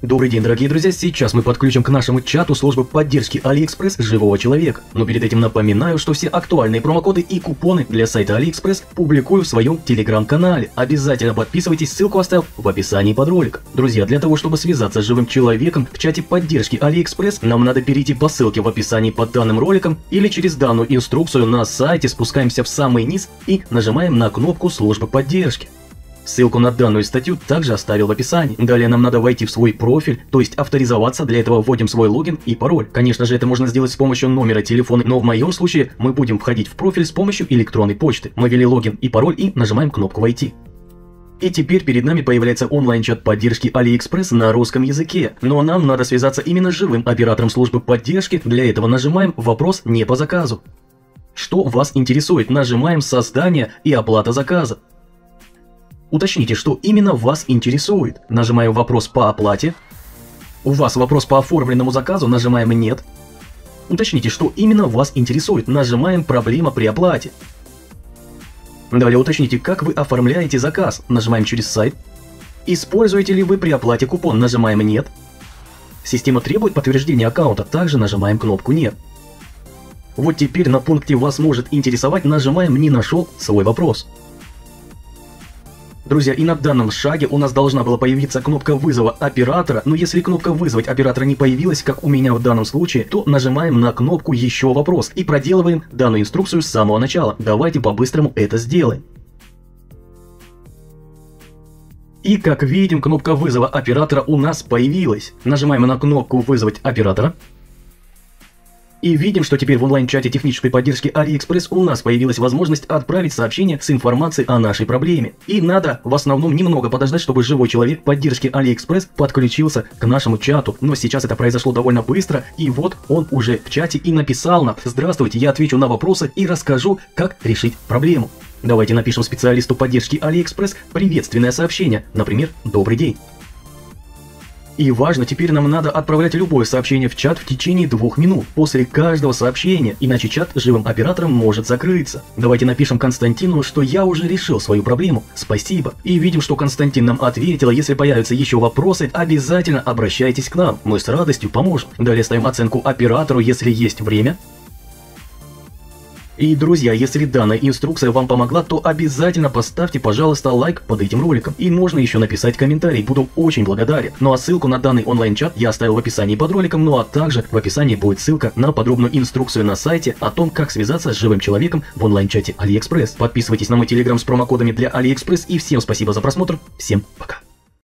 Добрый день, дорогие друзья, сейчас мы подключим к нашему чату службы поддержки AliExpress живого человека. Но перед этим напоминаю, что все актуальные промокоды и купоны для сайта AliExpress публикую в своем телеграм-канале. Обязательно подписывайтесь, ссылку оставил в описании под роликом. Друзья, для того, чтобы связаться с живым человеком в чате поддержки AliExpress, нам надо перейти по ссылке в описании под данным роликом или через данную инструкцию на сайте спускаемся в самый низ и нажимаем на кнопку службы поддержки. Ссылку на данную статью также оставил в описании. Далее нам надо войти в свой профиль, то есть авторизоваться. Для этого вводим свой логин и пароль. Конечно же, это можно сделать с помощью номера телефона, но в моем случае мы будем входить в профиль с помощью электронной почты. Мы ввели логин и пароль и нажимаем кнопку «Войти». И теперь перед нами появляется онлайн-чат поддержки AliExpress на русском языке. Но нам надо связаться именно с живым оператором службы поддержки. Для этого нажимаем «Вопрос не по заказу». Что вас интересует? Нажимаем «Создание и оплата заказа». Уточните, что именно вас интересует. Нажимаем «Вопрос по оплате». У вас вопрос по оформленному заказу, нажимаем «Нет». Уточните, что именно вас интересует. Нажимаем «Проблема при оплате». Далее уточните, как вы оформляете заказ. Нажимаем «Через сайт». Используете ли вы при оплате купон? Нажимаем «Нет». Система требует подтверждения аккаунта. Также нажимаем кнопку «Нет». Вот теперь на пункте «Вас может интересовать» нажимаем «Не нашел свой вопрос». Друзья, и на данном шаге у нас должна была появиться кнопка вызова оператора, но если кнопка вызвать оператора не появилась, как у меня в данном случае, то нажимаем на кнопку еще вопрос и проделываем данную инструкцию с самого начала. Давайте по-быстрому это сделаем. И как видим, кнопка вызова оператора у нас появилась. Нажимаем на кнопку вызвать оператора. И видим, что теперь в онлайн-чате технической поддержки AliExpress у нас появилась возможность отправить сообщение с информацией о нашей проблеме. И надо в основном немного подождать, чтобы живой человек поддержки AliExpress подключился к нашему чату. Но сейчас это произошло довольно быстро, и вот он уже в чате и написал нам: «Здравствуйте, я отвечу на вопросы и расскажу, как решить проблему». Давайте напишем специалисту поддержки AliExpress приветственное сообщение, например, «Добрый день». И важно, теперь нам надо отправлять любое сообщение в чат в течение 2 минут после каждого сообщения, иначе чат с живым оператором может закрыться. Давайте напишем Константину, что я уже решил свою проблему, спасибо. И видим, что Константин нам ответил. Если появятся еще вопросы, обязательно обращайтесь к нам, мы с радостью поможем. Далее ставим оценку оператору, если есть время. И, друзья, если данная инструкция вам помогла, то обязательно поставьте, пожалуйста, лайк под этим роликом. И можно еще написать комментарий, буду очень благодарен. Ну а ссылку на данный онлайн-чат я оставил в описании под роликом, ну а также в описании будет ссылка на подробную инструкцию на сайте о том, как связаться с живым человеком в онлайн-чате AliExpress. Подписывайтесь на мой телеграм с промокодами для AliExpress, и всем спасибо за просмотр, всем пока.